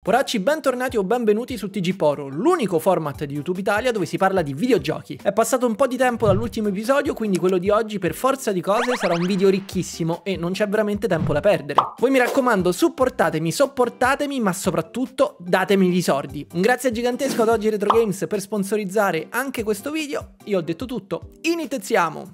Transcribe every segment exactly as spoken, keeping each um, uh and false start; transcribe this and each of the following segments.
Poracci, bentornati o benvenuti su T G Poro, l'unico format di YouTube Italia dove si parla di videogiochi. È passato un po' di tempo dall'ultimo episodio, quindi quello di oggi per forza di cose sarà un video ricchissimo e non c'è veramente tempo da perdere. Voi mi raccomando, supportatemi, sopportatemi, ma soprattutto datemi i soldi. Un grazie gigantesco ad Oggi Retro Games per sponsorizzare anche questo video. Io ho detto tutto, iniziamo!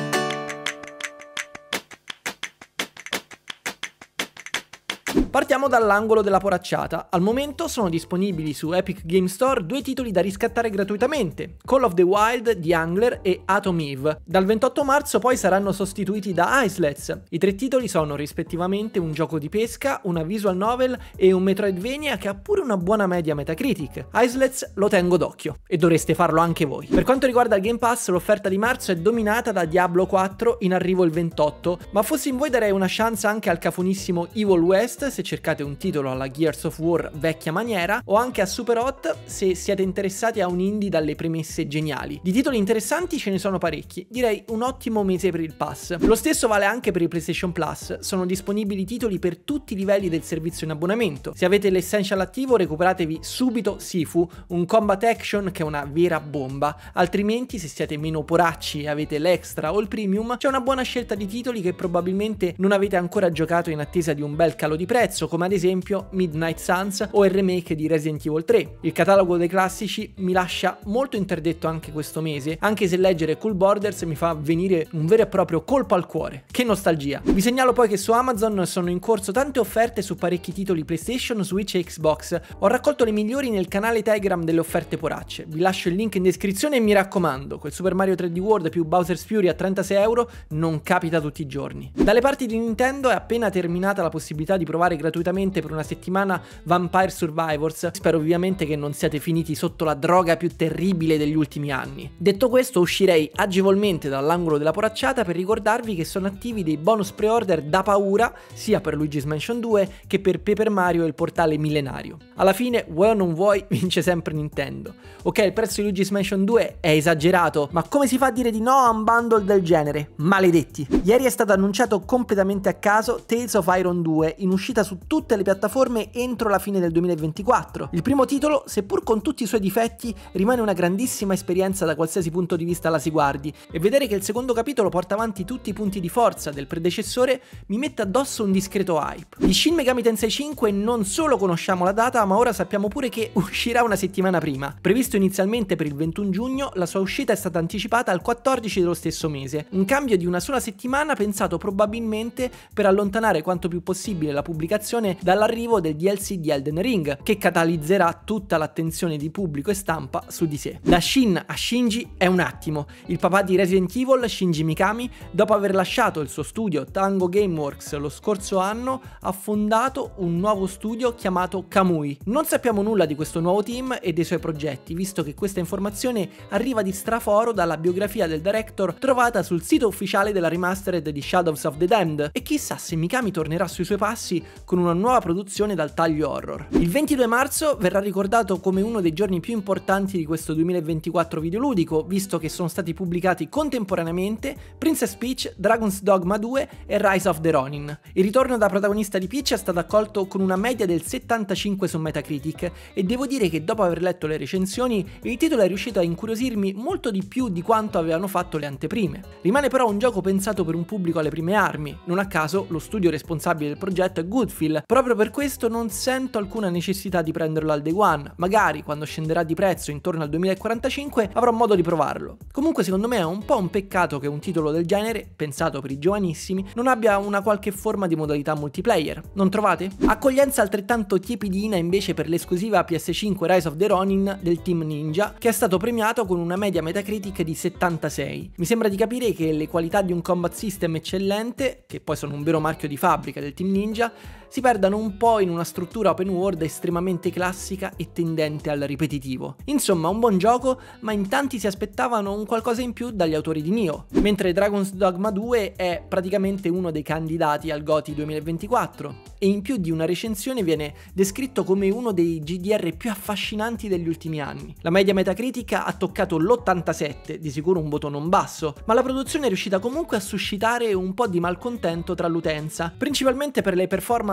Partiamo dall'angolo della poracciata. Al momento sono disponibili su Epic Game Store due titoli da riscattare gratuitamente: Call of the Wild, The Angler e Atom Eve. Dal ventotto marzo poi saranno sostituiti da Islets. I tre titoli sono rispettivamente un gioco di pesca, una visual novel e un Metroidvania che ha pure una buona media Metacritic. Islets lo tengo d'occhio e dovreste farlo anche voi. Per quanto riguarda il Game Pass, l'offerta di marzo è dominata da Diablo quattro, in arrivo il ventotto, ma fossi in voi darei una chance anche al cafonissimo Evil West se cercate un titolo alla Gears of War vecchia maniera, o anche a Super Hot se siete interessati a un indie dalle premesse geniali. Di titoli interessanti ce ne sono parecchi, direi un ottimo mese per il pass. Lo stesso vale anche per il PlayStation Plus, sono disponibili titoli per tutti i livelli del servizio in abbonamento. Se avete l'Essential attivo recuperatevi subito Sifu, un combat action che è una vera bomba, altrimenti se siete meno poracci e avete l'extra o il premium c'è una buona scelta di titoli che probabilmente non avete ancora giocato in attesa di un bel calo di prezzo, come ad esempio Midnight Suns o il remake di Resident Evil tre. Il catalogo dei classici mi lascia molto interdetto anche questo mese, anche se leggere Cool Borders mi fa venire un vero e proprio colpo al cuore. Che nostalgia! Vi segnalo poi che su Amazon sono in corso tante offerte su parecchi titoli PlayStation, Switch e Xbox. Ho raccolto le migliori nel canale Telegram delle offerte poracce. Vi lascio il link in descrizione e mi raccomando, quel Super Mario tre D World più Bowser's Fury a trentasei euro non capita tutti i giorni. Dalle parti di Nintendo è appena terminata la possibilità di provare gratuitamente per una settimana Vampire Survivors. Spero ovviamente che non siate finiti sotto la droga più terribile degli ultimi anni. Detto questo, uscirei agevolmente dall'angolo della poracciata per ricordarvi che sono attivi dei bonus pre-order da paura sia per Luigi's Mansion due che per Paper Mario e il portale millenario. Alla fine, vuoi o non vuoi, vince sempre Nintendo. Ok, il prezzo di Luigi's Mansion due è esagerato, ma come si fa a dire di no a un bundle del genere? Maledetti! Ieri è stato annunciato completamente a caso Tales of Iron due, in uscita su tutte le piattaforme entro la fine del duemilaventiquattro. Il primo titolo, seppur con tutti i suoi difetti, rimane una grandissima esperienza da qualsiasi punto di vista la si guardi, e vedere che il secondo capitolo porta avanti tutti i punti di forza del predecessore mi mette addosso un discreto hype. Di Shin Megami Tensei cinque non solo conosciamo la data, ma ora sappiamo pure che uscirà una settimana prima. Previsto inizialmente per il ventuno giugno, la sua uscita è stata anticipata al quattordici dello stesso mese, un cambio di una sola settimana pensato probabilmente per allontanare quanto più possibile la pubblicazione dall'arrivo del D L C di Elden Ring, che catalizzerà tutta l'attenzione di pubblico e stampa su di sé. Da Shin a Shinji è un attimo. Il papà di Resident Evil, Shinji Mikami, dopo aver lasciato il suo studio Tango Gameworks lo scorso anno, ha fondato un nuovo studio chiamato Kamui. Non sappiamo nulla di questo nuovo team e dei suoi progetti, visto che questa informazione arriva di straforo dalla biografia del director trovata sul sito ufficiale della remastered di Shadows of the Damned, e chissà se Mikami tornerà sui suoi passi con una nuova produzione dal taglio horror. Il ventidue marzo verrà ricordato come uno dei giorni più importanti di questo duemilaventiquattro videoludico, visto che sono stati pubblicati contemporaneamente Princess Peach, Dragon's Dogma due e Rise of the Ronin. Il ritorno da protagonista di Peach è stato accolto con una media del settantacinque su Metacritic, e devo dire che dopo aver letto le recensioni il titolo è riuscito a incuriosirmi molto di più di quanto avevano fatto le anteprime. Rimane però un gioco pensato per un pubblico alle prime armi, non a caso lo studio responsabile del progetto è Goodfield. Proprio per questo non sento alcuna necessità di prenderlo al day one, magari quando scenderà di prezzo intorno al duemilaquarantacinque avrò modo di provarlo. Comunque secondo me è un po' un peccato che un titolo del genere, pensato per i giovanissimi, non abbia una qualche forma di modalità multiplayer, non trovate? Accoglienza altrettanto tiepidina invece per l'esclusiva P S cinque Rise of the Ronin del Team Ninja, che è stato premiato con una media Metacritic di settantasei. Mi sembra di capire che le qualità di un combat system eccellente, che poi sono un vero marchio di fabbrica del Team Ninja, si perdano un po' in una struttura open world estremamente classica e tendente al ripetitivo. Insomma, un buon gioco, ma in tanti si aspettavano un qualcosa in più dagli autori di Nioh, mentre Dragon's Dogma due è praticamente uno dei candidati al GOTY duemilaventiquattro, e in più di una recensione viene descritto come uno dei G D R più affascinanti degli ultimi anni. La media Metacritic ha toccato l'ottantasette, di sicuro un voto non basso, ma la produzione è riuscita comunque a suscitare un po' di malcontento tra l'utenza, principalmente per le performance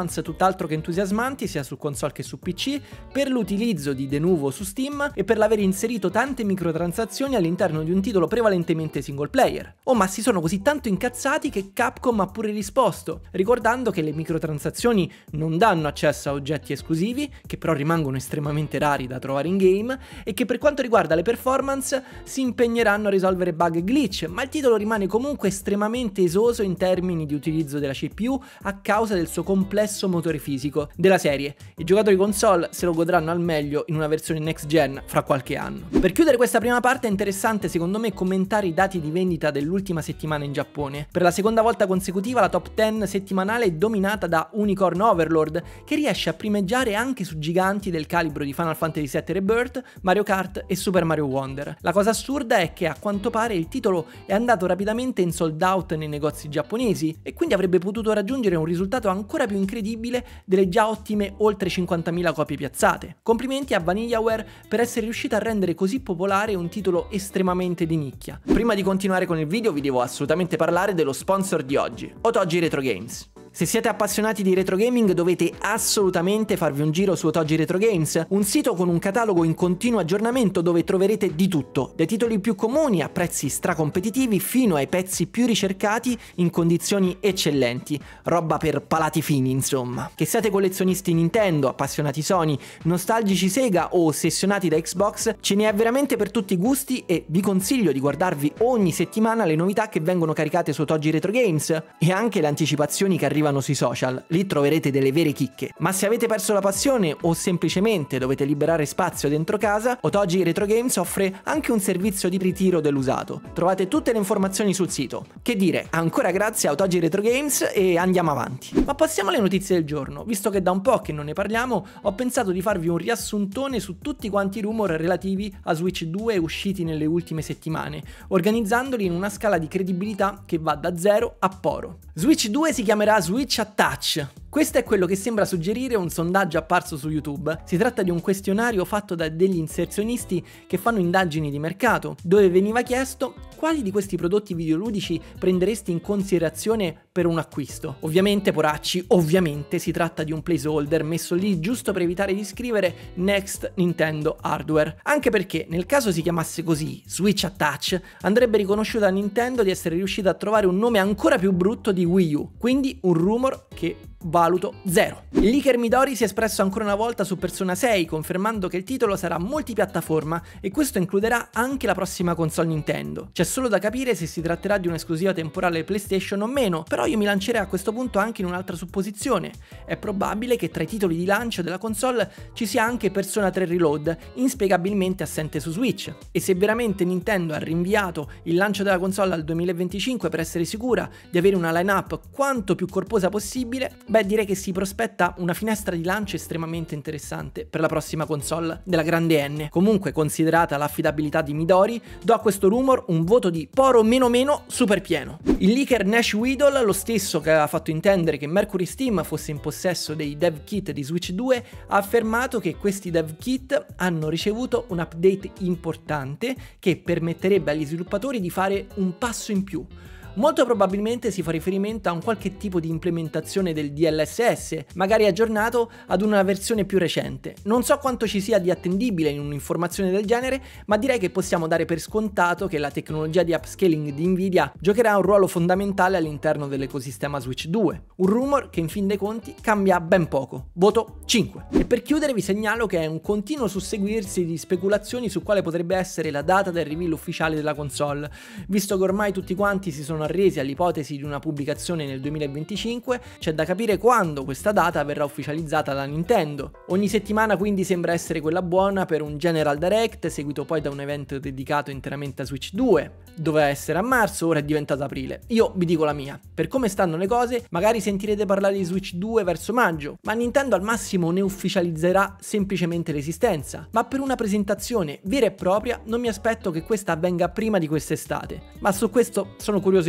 performance tutt'altro che entusiasmanti sia su console che su P C, per l'utilizzo di Denuvo su Steam e per l'aver inserito tante microtransazioni all'interno di un titolo prevalentemente single player. Oh, ma si sono così tanto incazzati che Capcom ha pure risposto, ricordando che le microtransazioni non danno accesso a oggetti esclusivi, che però rimangono estremamente rari da trovare in game, e che per quanto riguarda le performance si impegneranno a risolvere bug e glitch, ma il titolo rimane comunque estremamente esoso in termini di utilizzo della C P U a causa del suo complesso motore fisico. Della serie, i giocatori console se lo godranno al meglio in una versione next gen fra qualche anno. Per chiudere questa prima parte è interessante secondo me commentare i dati di vendita dell'ultima settimana in Giappone. Per la seconda volta consecutiva la top dieci settimanale è dominata da Unicorn Overlord, che riesce a primeggiare anche su giganti del calibro di Final Fantasy sette Rebirth, Mario Kart e Super Mario Wonder. La cosa assurda è che a quanto pare il titolo è andato rapidamente in sold out nei negozi giapponesi e quindi avrebbe potuto raggiungere un risultato ancora più incredibile delle già ottime oltre cinquantamila copie piazzate. Complimenti a Vanillaware per essere riuscita a rendere così popolare un titolo estremamente di nicchia. Prima di continuare con il video vi devo assolutamente parlare dello sponsor di oggi, Otogi Retro Games. Se siete appassionati di retro gaming dovete assolutamente farvi un giro su Otogi Retro Games, un sito con un catalogo in continuo aggiornamento dove troverete di tutto, dai titoli più comuni a prezzi stracompetitivi fino ai pezzi più ricercati in condizioni eccellenti, roba per palati fini insomma. Che siate collezionisti Nintendo, appassionati Sony, nostalgici Sega o ossessionati da Xbox, ce ne è veramente per tutti i gusti e vi consiglio di guardarvi ogni settimana le novità che vengono caricate su Otogi Retro Games e anche le anticipazioni che arrivano sui social, lì troverete delle vere chicche. Ma se avete perso la passione o semplicemente dovete liberare spazio dentro casa, Otogi Retro Games offre anche un servizio di ritiro dell'usato. Trovate tutte le informazioni sul sito. Che dire, ancora grazie a Otogi Retro Games e andiamo avanti. Ma passiamo alle notizie del giorno. Visto che da un po' che non ne parliamo, ho pensato di farvi un riassuntone su tutti quanti i rumor relativi a Switch due usciti nelle ultime settimane, organizzandoli in una scala di credibilità che va da zero a poro. Switch due si chiamerà Switch Attach. Questo è quello che sembra suggerire un sondaggio apparso su YouTube. Si tratta di un questionario fatto da degli inserzionisti che fanno indagini di mercato, dove veniva chiesto quali di questi prodotti videoludici prenderesti in considerazione per un acquisto. Ovviamente, poracci, ovviamente si tratta di un placeholder messo lì giusto per evitare di scrivere Next Nintendo Hardware. Anche perché nel caso si chiamasse così, Switch Attach, andrebbe riconosciuto a Nintendo di essere riuscita a trovare un nome ancora più brutto di Wii U, quindi un rumor che valuto zero. Il leaker Midori si è espresso ancora una volta su Persona sei, confermando che il titolo sarà multipiattaforma e questo includerà anche la prossima console Nintendo. C'è solo da capire se si tratterà di un'esclusiva temporale PlayStation o meno, però io mi lancerei a questo punto anche in un'altra supposizione. È probabile che tra i titoli di lancio della console ci sia anche Persona tre Reload, inspiegabilmente assente su Switch. E se veramente Nintendo ha rinviato il lancio della console al duemilaventicinque per essere sicura di avere una line-up quanto più corposa possibile, beh, direi che si prospetta una finestra di lancio estremamente interessante per la prossima console della grande N. Comunque, considerata l'affidabilità di Midori, do a questo rumor un voto di poro meno meno super pieno. Il leaker Nash Weedle, lo stesso che aveva fatto intendere che Mercury Steam fosse in possesso dei dev kit di Switch due, ha affermato che questi dev kit hanno ricevuto un update importante che permetterebbe agli sviluppatori di fare un passo in più. Molto probabilmente si fa riferimento a un qualche tipo di implementazione del D L S S, magari aggiornato ad una versione più recente. Non so quanto ci sia di attendibile in un'informazione del genere, ma direi che possiamo dare per scontato che la tecnologia di upscaling di Nvidia giocherà un ruolo fondamentale all'interno dell'ecosistema Switch due. Un rumor che in fin dei conti cambia ben poco. Voto cinque. E per chiudere vi segnalo che è un continuo susseguirsi di speculazioni su quale potrebbe essere la data del reveal ufficiale della console, visto che ormai tutti quanti si sono arresi all'ipotesi di una pubblicazione nel duemilaventicinque, c'è da capire quando questa data verrà ufficializzata da Nintendo. Ogni settimana quindi sembra essere quella buona per un General Direct, seguito poi da un evento dedicato interamente a Switch due. Doveva essere a marzo, ora è diventato aprile. Io vi dico la mia. Per come stanno le cose, magari sentirete parlare di Switch due verso maggio, ma Nintendo al massimo ne ufficializzerà semplicemente l'esistenza. Ma per una presentazione vera e propria non mi aspetto che questa avvenga prima di quest'estate. Ma su questo sono curioso di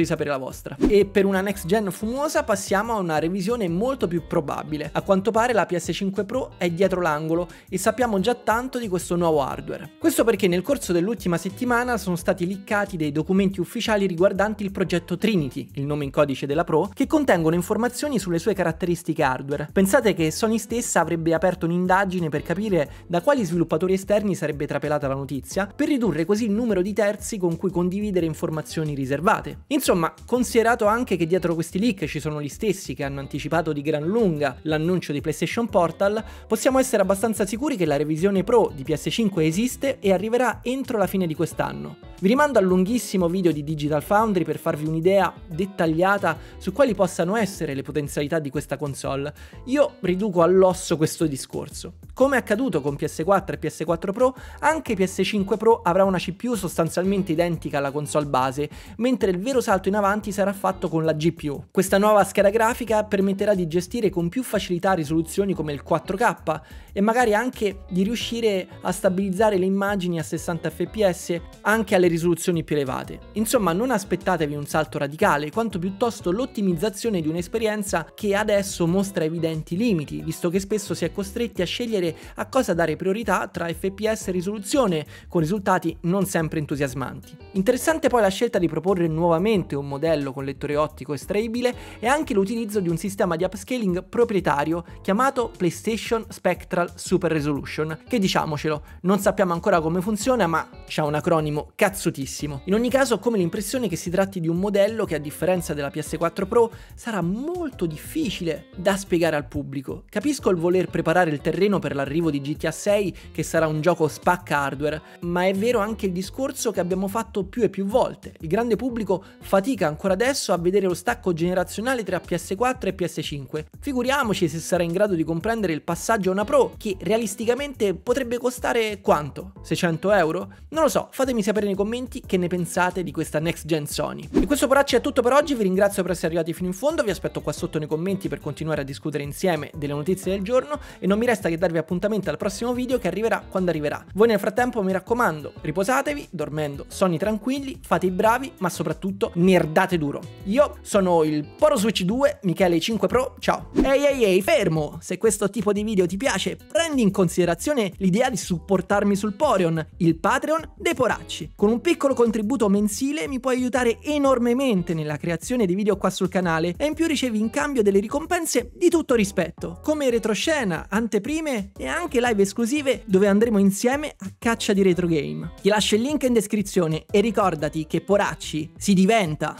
sapere la vostra. E per una next gen fumosa passiamo a una revisione molto più probabile. A quanto pare la P S cinque Pro è dietro l'angolo e sappiamo già tanto di questo nuovo hardware. Questo perché nel corso dell'ultima settimana sono stati leakati dei documenti ufficiali riguardanti il progetto Trinity, il nome in codice della Pro, che contengono informazioni sulle sue caratteristiche hardware. Pensate che Sony stessa avrebbe aperto un'indagine per capire da quali sviluppatori esterni sarebbe trapelata la notizia, per ridurre così il numero di terzi con cui condividere informazioni riservate. Insomma, considerato anche che dietro questi leak ci sono gli stessi che hanno anticipato di gran lunga l'annuncio di PlayStation Portal, possiamo essere abbastanza sicuri che la revisione Pro di P S cinque esiste e arriverà entro la fine di quest'anno. Vi rimando al lunghissimo video di Digital Foundry per farvi un'idea dettagliata su quali possano essere le potenzialità di questa console. Io riduco all'osso questo discorso. Come è accaduto con P S quattro e P S quattro Pro, anche P S cinque Pro avrà una C P U sostanzialmente identica alla console base, mentre il vero salto in avanti sarà fatto con la G P U. Questa nuova scheda grafica permetterà di gestire con più facilità risoluzioni come il quattro K e magari anche di riuscire a stabilizzare le immagini a sessanta F P S anche alle risoluzioni più elevate. Insomma, non aspettatevi un salto radicale, quanto piuttosto l'ottimizzazione di un'esperienza che adesso mostra evidenti limiti, visto che spesso si è costretti a scegliere a cosa dare priorità tra F P S e risoluzione, con risultati non sempre entusiasmanti. Interessante poi la scelta di proporre nuovamente un modello con lettore ottico estraibile e anche l'utilizzo di un sistema di upscaling proprietario chiamato PlayStation Spectral Super Resolution, che diciamocelo, non sappiamo ancora come funziona, ma c'ha un acronimo cazzutissimo. In ogni caso ho come l'impressione che si tratti di un modello che, a differenza della P S quattro Pro, sarà molto difficile da spiegare al pubblico. Capisco il voler preparare il terreno per l'arrivo di G T A sei, che sarà un gioco spacca hardware, ma è vero anche il discorso che abbiamo fatto più e più volte. Il grande pubblico fatica ancora adesso a vedere lo stacco generazionale tra P S quattro e P S cinque. Figuriamoci se sarà in grado di comprendere il passaggio a una Pro, che realisticamente potrebbe costare quanto? seicento euro? Non lo so, fatemi sapere nei commenti che ne pensate di questa next gen Sony. E questo poracci è tutto per oggi, vi ringrazio per essere arrivati fino in fondo, vi aspetto qua sotto nei commenti per continuare a discutere insieme delle notizie del giorno e non mi resta che darvi appuntamento al prossimo video che arriverà quando arriverà. Voi nel frattempo mi raccomando, riposatevi, dormendo sonni tranquilli, fate i bravi, ma soprattutto nerdate duro. Io sono il PoroSwitch due, Michele cinque Pro, ciao! Ehi ehi ehi, fermo! Se questo tipo di video ti piace, prendi in considerazione l'idea di supportarmi sul Poreon, il Patreon dei poracci. Con un piccolo contributo mensile mi puoi aiutare enormemente nella creazione di video qua sul canale e in più ricevi in cambio delle ricompense di tutto rispetto, come retroscena, anteprime e anche live esclusive dove andremo insieme a caccia di retro game. Ti lascio il link in descrizione e ricordati che poracci si diventa!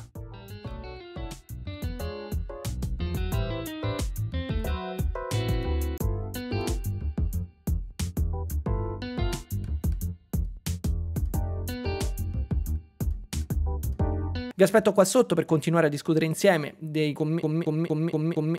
Vi aspetto qua sotto per continuare a discutere insieme dei commenti.